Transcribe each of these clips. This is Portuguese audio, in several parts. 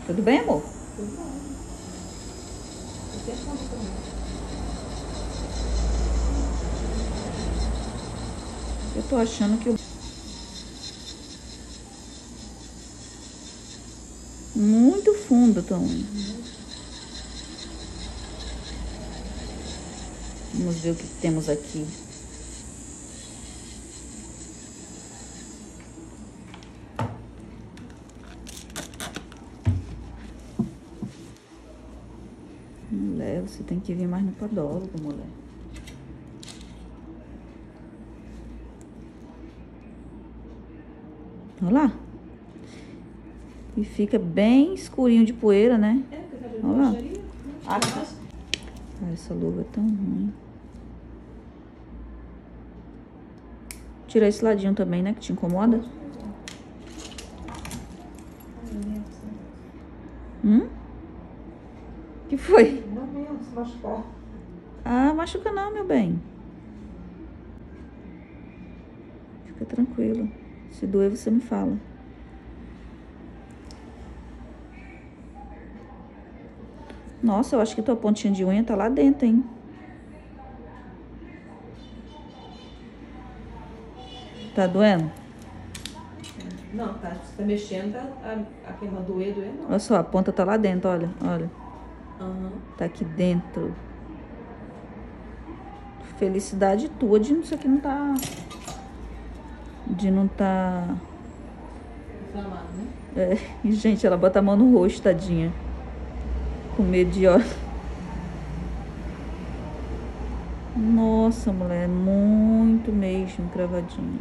Tudo bem, amor? Tudo bom. Você conta também. Eu tô achando que muito fundo, Tom. Vamos ver o que temos aqui. Mulher, você tem que vir mais no podólogo, mulher. Olha lá. E fica bem escurinho de poeira, né? É, porque tá de Olha lá. bruxaria. Ah, essa luva é tão ruim. Tira esse ladinho também, né? Que te incomoda. Que foi? Não mesmo, se machucar. Ah, machuca não, meu bem. Fica tranquilo. Se doer, você me fala. Nossa, eu acho que tua pontinha de unha tá lá dentro, hein? Tá doendo? Não, tá. Você tá mexendo, a queima doer, não. Olha só, a ponta tá lá dentro, olha, olha. Aham. Tá aqui dentro. Felicidade tua de isso aqui não tá... De não tá... Inflamado, né? É, e, gente, ela bota a mão no rosto, tadinha. Com medo de, ó. Nossa, mulher, muito mesmo cravadinha.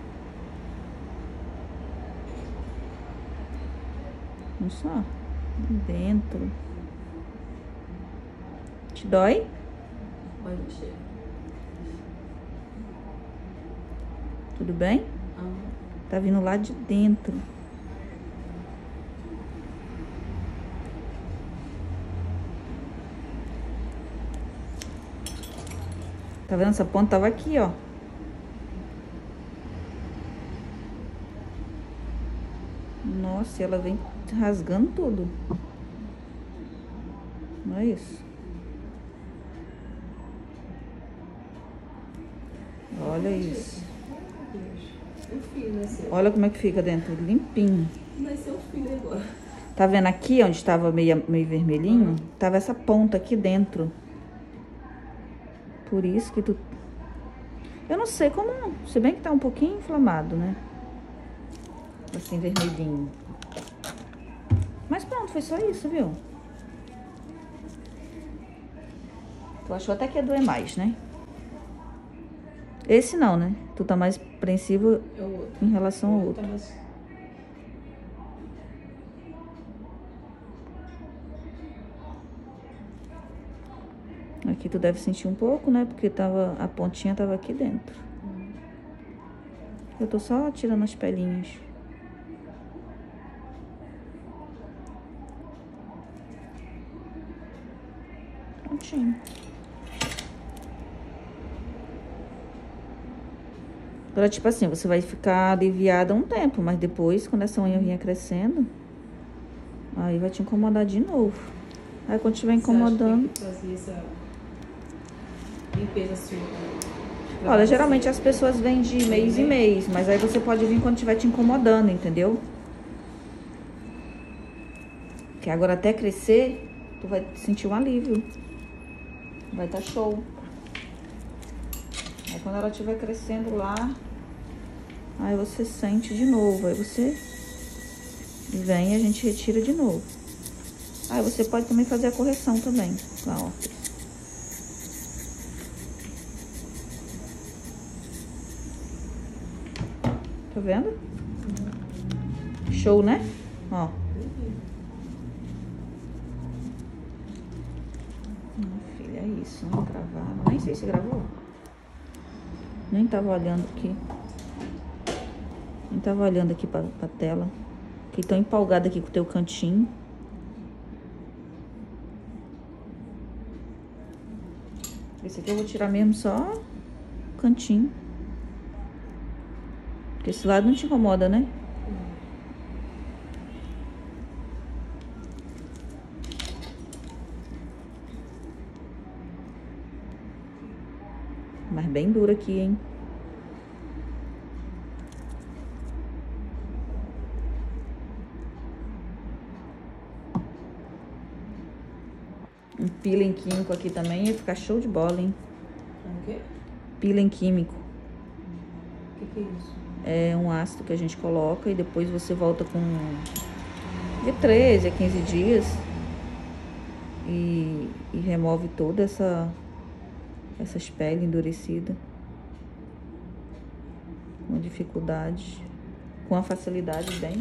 Olha só. Dentro. Te dói? Pode mexer. Tudo bem? Aham. Tá vindo lá de dentro. Tá vendo? Essa ponta tava aqui, ó. Nossa, e ela vem rasgando tudo. Não é isso? Olha isso. Um fio, né, seu? Olha como é que fica dentro, limpinho. Vai ser um fio agora. Tá vendo aqui, onde tava meio vermelhinho? Tava essa ponta aqui dentro. Por isso que tu... Eu não sei como... Se bem que tá um pouquinho inflamado, né? Assim, vermelhinho. Mas pronto, foi só isso, viu? Tu achou até que ia doer mais, né? Esse não, né? Tu tá mais apreensivo É o outro. em relação ao Tá outro. mais... Aqui tu deve sentir um pouco, né? Porque tava, a pontinha tava aqui dentro. Eu tô só tirando as pelinhas. Prontinho. Agora, tipo assim, você vai ficar aliviada um tempo, mas depois, quando essa unha vinha crescendo, aí vai te incomodar de novo. Aí quando estiver incomodando... Você acha que tem que fazer essa limpeza sua? Olha, geralmente as pessoas vêm de mês em mês, mas aí você pode vir quando estiver te incomodando, entendeu? Que agora até crescer, tu vai sentir um alívio. Vai tá show. Aí quando ela estiver crescendo lá, aí você sente de novo. Aí você vem e a gente retira de novo. Aí você pode também fazer a correção também com a órtese. Tá vendo? Show, né? Ó. Filha, é isso. Não gravar. Nem sei se gravou. Nem tava olhando aqui. Nem tava olhando aqui pra tela. Fiquei tão empolgada aqui com o teu cantinho. Esse aqui eu vou tirar mesmo só o cantinho. Porque esse lado não te incomoda, né? Mas bem dura aqui, hein? Um peeling químico aqui também ia ficar show de bola, hein? O quê? Peeling químico. O que é isso? É um ácido que a gente coloca e depois você volta com de 13 a 15 dias e remove toda essas peles endurecidas com dificuldade, com a facilidade bem.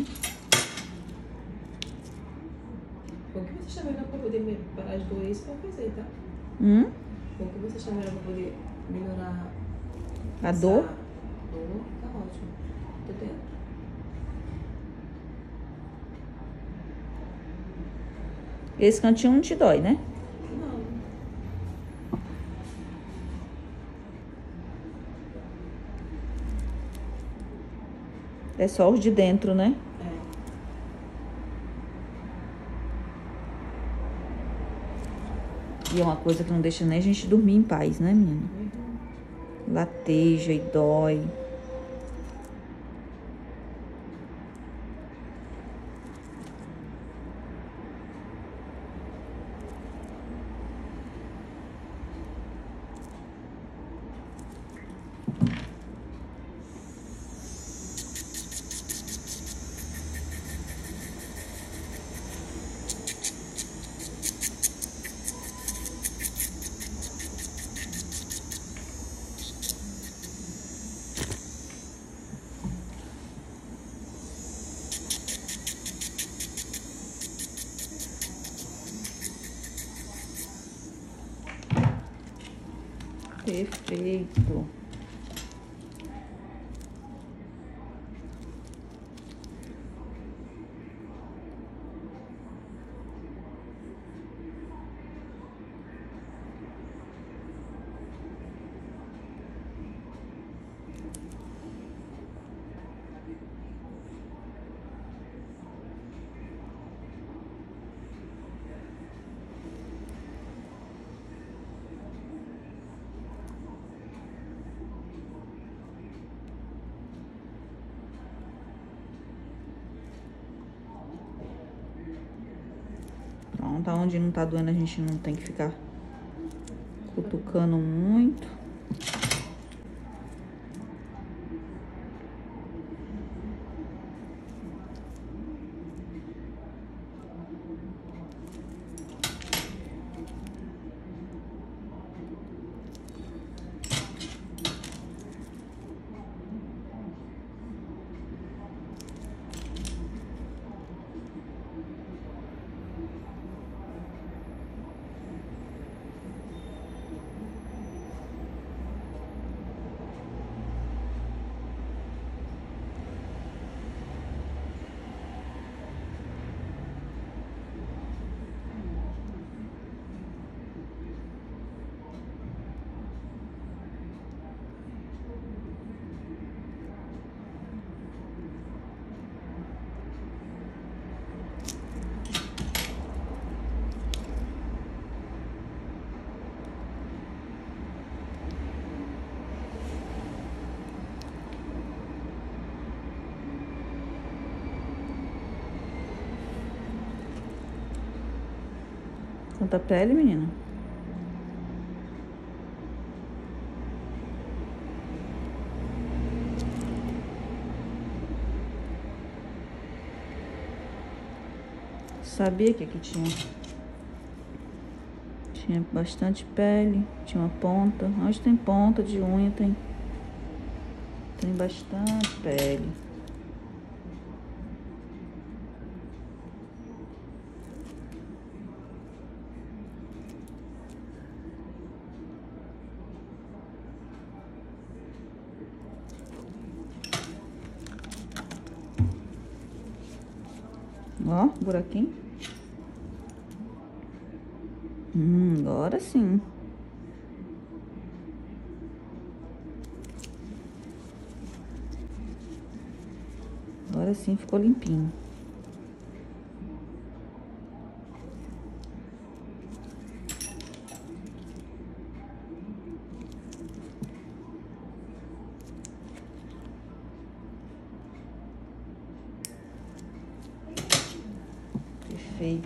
O que você está melhor para poder parar de doer isso vai fazer, tá? O que você está melhor para poder melhorar A dor? Dor, tá ótimo. Tô tendo. Esse cantinho não te dói, né? Não. É só os de dentro, né? E é uma coisa que não deixa nem a gente dormir em paz, né, menina? Lateja e dói. Perfeito. Pronto, onde não tá doendo a gente não tem que ficar cutucando muito. Quanta pele, menina? Sabia que aqui tinha bastante pele, tinha uma ponta. Onde tem ponta de unha tem bastante pele. Ó, buraquinho. Agora sim. Agora sim ficou limpinho. feio.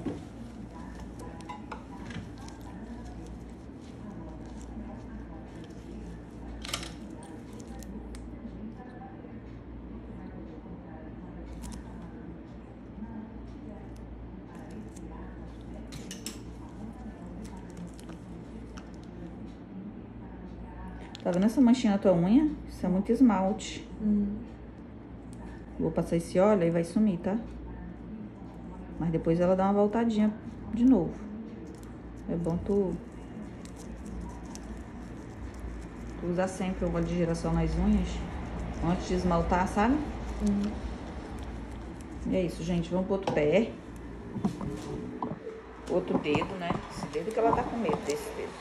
Tá vendo essa manchinha na tua unha? Isso é muito esmalte. Vou passar esse óleo e vai sumir, tá? Mas depois ela dá uma voltadinha de novo. É bom tu usar sempre o óleo de girassol nas unhas antes de esmaltar, sabe? E é isso, gente. Vamos pro outro pé. Outro dedo, né? Esse dedo que ela tá com medo desse dedo.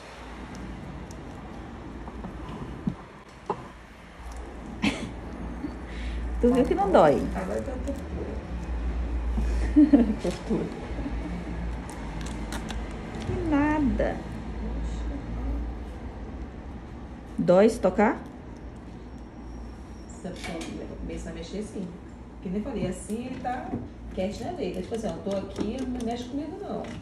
Tu viu que não dói? Agora tá tortura. Tortura. Que nada. Dói se tocar? Se a pessoa começar a mexer, sim. Que nem falei, assim ele tá quente na letra. Tipo assim, ó, eu tô aqui, não mexe comigo não. Vou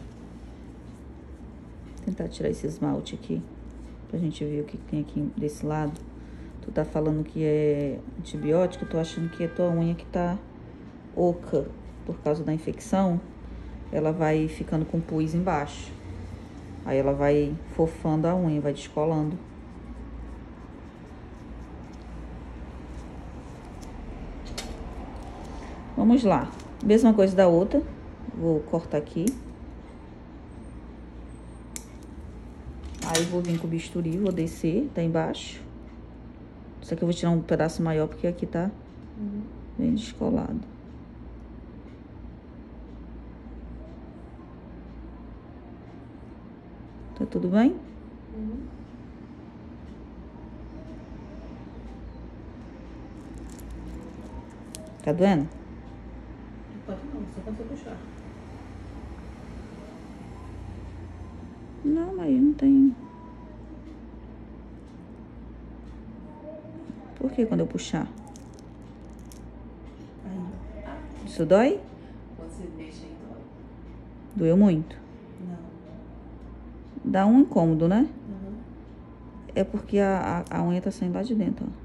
tentar tirar esse esmalte aqui, pra gente ver o que tem aqui desse lado. Tu tá falando que é antibiótico, eu tô achando que é tua unha que tá oca por causa da infecção. Ela vai ficando com pus embaixo. Aí ela vai fofando a unha, vai descolando. Vamos lá. Mesma coisa da outra. Vou cortar aqui. Aí vou vir com o bisturi, vou descer, tá embaixo. Só que eu vou tirar um pedaço maior, porque aqui tá bem descolado. Tá tudo bem? Tá doendo? Pode não, só quando você puxar. Não, mas não tem. Por que quando eu puxar? Aí. Isso dói? Quando você mexe aí, dói. Doeu muito? Não. Dá um incômodo, né? É porque a unha tá saindo lá de dentro, ó.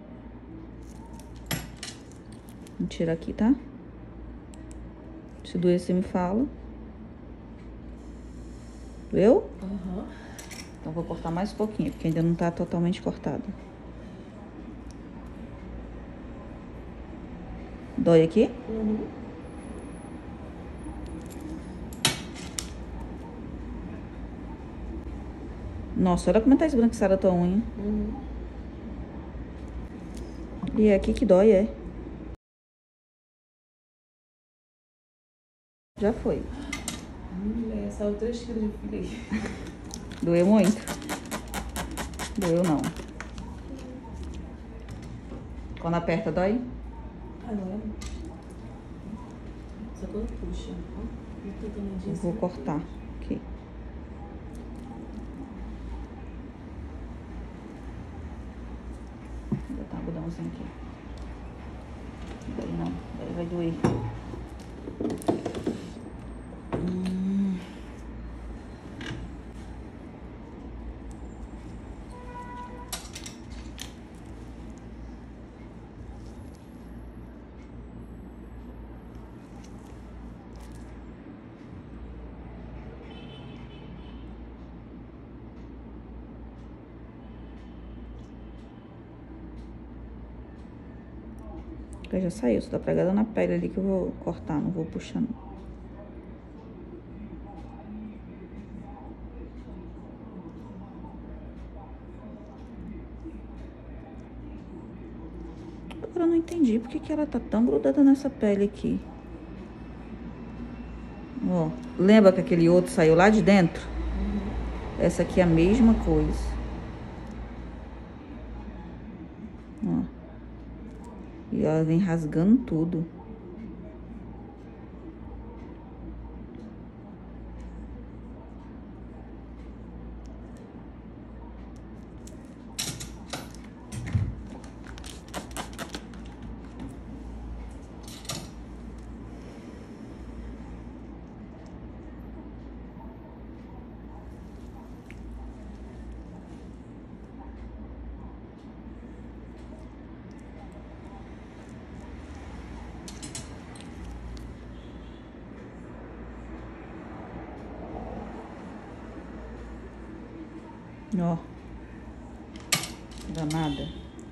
Vou tirar aqui, tá? Se doer, você me fala. Doeu? Então vou cortar mais um pouquinho, porque ainda não tá totalmente cortada. Dói aqui? Nossa, olha como tá esbranquiçada a tua unha. E é aqui que dói, é? Já foi. Mulher, saiu 3 quilos de filho aí. Doeu muito? Doeu não. Quando aperta, dói? Ah, não é? Só quando puxa. Ó, Eu vou cortar aqui. Vou botar um algodãozinho aqui. Daí não, daí vai doer. Já saiu, só dá pregada na pele ali que eu vou cortar, não vou puxar não. Agora eu não entendi por que ela tá tão grudada nessa pele aqui. Ó, lembra que aquele outro saiu lá de dentro? Essa aqui é a mesma coisa. Ó. E ela vem rasgando tudo. Ó. Danada.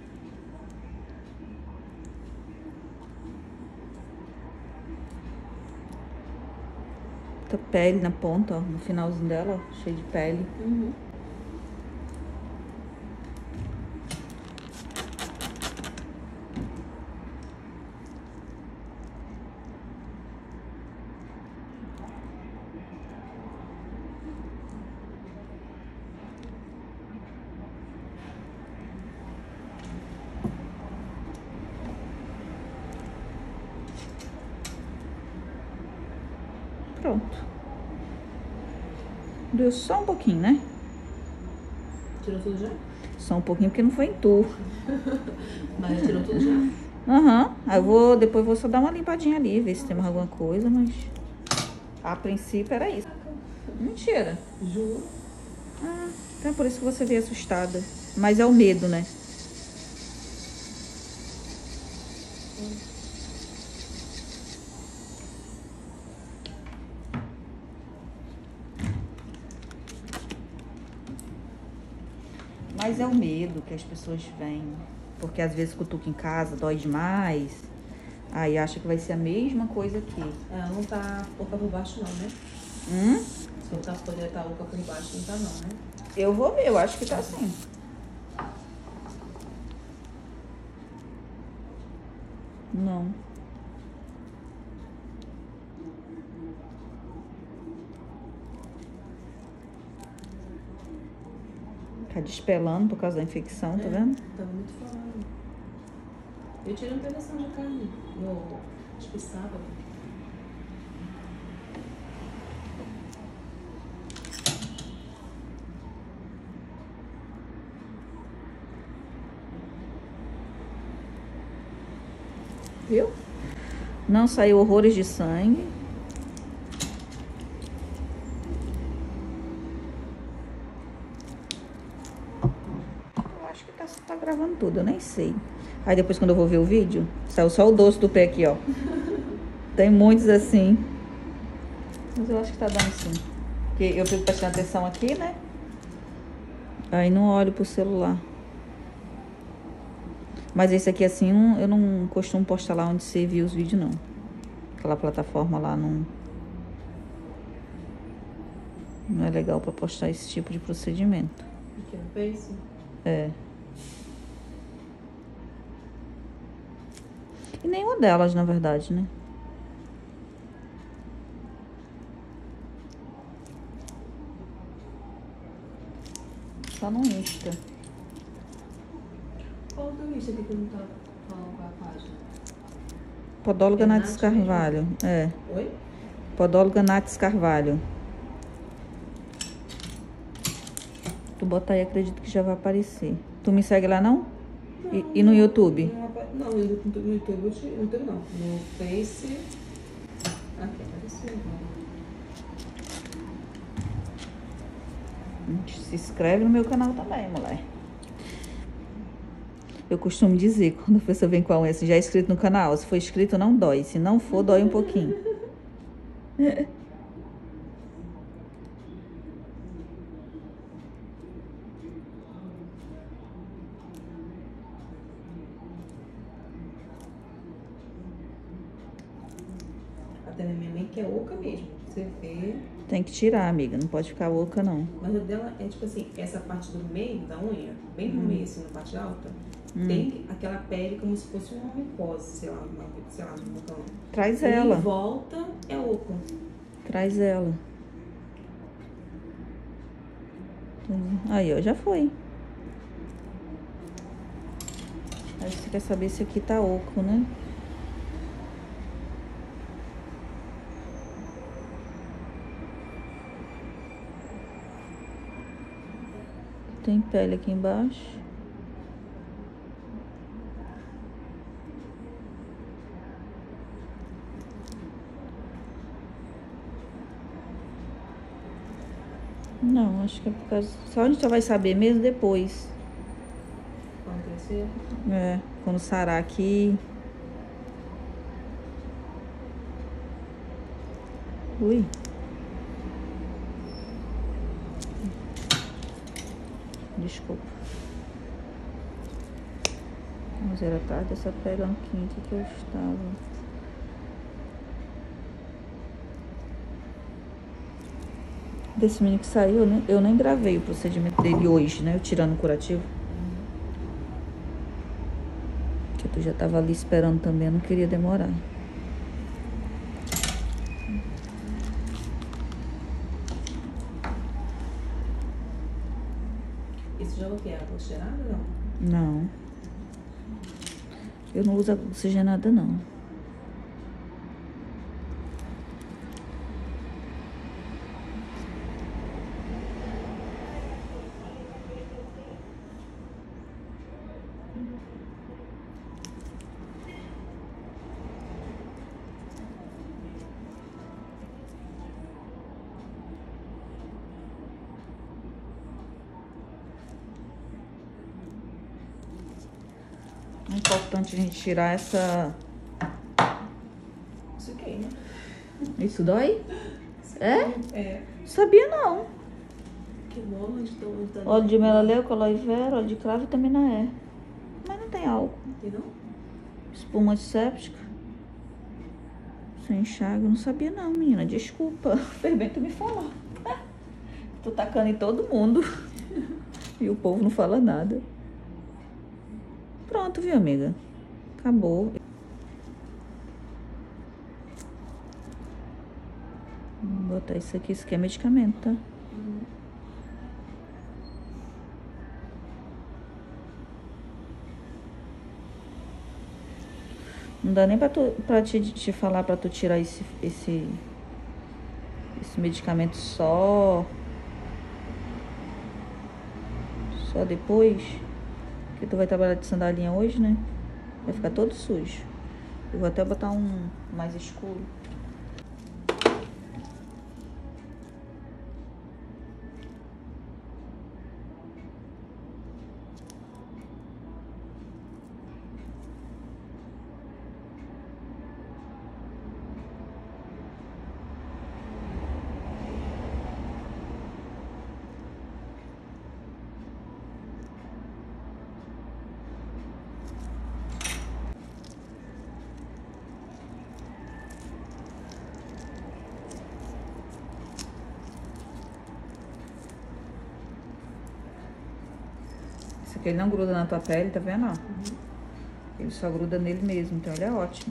Muita pele na ponta, ó. No finalzinho dela, ó. Cheio de pele. Uhum. Pronto. Deu só um pouquinho, né? Tirou tudo já? Só um pouquinho porque não foi em tu. Mas tirou tudo já? Aham. Aí eu depois vou só dar uma limpadinha ali, ver se tem mais alguma coisa, mas a princípio era isso. Mentira. Juro. Ah, então é por isso que você veio assustada. Mas é o medo, né? Mas é o medo que as pessoas vêm. Porque às vezes cutuca em casa, dói demais. Aí acha que vai ser a mesma coisa aqui. Ela não tá oca por baixo não, né? Se não tá, poderia estar oca por baixo, não tá não, né? Eu vou ver, eu acho que tá assim. Não. Tá despelando por causa da infecção, tá vendo? Tava muito falando. Eu tirei um pedacinho de carne. Acho que sábado. Viu? Não saiu horrores de sangue. Eu acho que tá gravando tudo, eu nem sei. Aí depois quando eu vou ver o vídeo, saiu só o doce do pé aqui, ó. Tem muitos assim. Mas eu acho que tá dando sim. Porque eu fico prestando atenção aqui, né? Aí não olho pro celular. Mas esse aqui, assim, eu não costumo postar lá onde você viu os vídeos, não. Aquela plataforma lá não é legal pra postar esse tipo de procedimento. Aqui no Face? É. E nenhuma delas, na verdade, né? Só no Insta. Qual o teu Insta aqui que não tá falando com a página? Podóloga É Nates Nath Carvalho. É. Oi? Podóloga Nates Carvalho. Tu botar aí, acredito que já vai aparecer. Tu me segue lá, não? E no YouTube? Não, no YouTube não. No Face. Aqui apareceu. Se inscreve no meu canal também, mulher. Eu costumo dizer, quando a pessoa vem com a unha assim, já é inscrito no canal, se for inscrito não dói, se não for, dói um pouquinho. Até minha mãe que é oca mesmo. Você vê. Tem que tirar, amiga, não pode ficar oca, não. Mas o dela é tipo assim, essa parte do meio da unha, bem no meio, assim, na parte alta, tem aquela pele como se fosse uma micose, sei lá, um botão. Traz E ela. em volta é oca. Traz ela. Aí, ó, já foi. Aí você quer saber se aqui tá oco, né? Tem pele aqui embaixo. Não, acho que é por causa... Só a gente já vai saber mesmo depois. Quando crescer. É, quando sarar aqui. Ui. desculpa. 11 da tarde, essa pegando quinta que eu estava. Desse menino que saiu, né? Eu nem gravei o procedimento dele hoje, né? Eu tirando o curativo. Porque tu já tava ali esperando também, eu não queria demorar. Esse jogo aqui é água oxigenada ou não? Não. Eu não uso água oxigenada, não. É importante a gente tirar essa... Isso queima. Isso dói? É? É. Sabia não. Queimou onde tá. Óleo de melaleuca, aloe vera, óleo de cravo e vitamina E. Mas não tem álcool. Tem não? Espuma antisséptica. Sem enxágue. Eu não sabia não, menina. Desculpa. Fez bem tu me falar. Tô tacando em todo mundo. E o povo não fala nada. Pronto, viu, amiga? Acabou. Vou botar isso aqui. Isso aqui é medicamento, tá? Não dá nem pra te falar pra tu tirar esse medicamento só depois. Porque tu vai trabalhar de sandalinha hoje, né? Vai ficar todo sujo. Eu vou até botar um mais escuro. Esse aqui ele não gruda na tua pele, tá vendo? Ó? Ele só gruda nele mesmo, então ele é ótimo.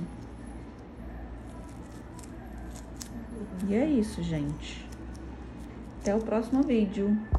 E é isso, gente. Até o próximo vídeo.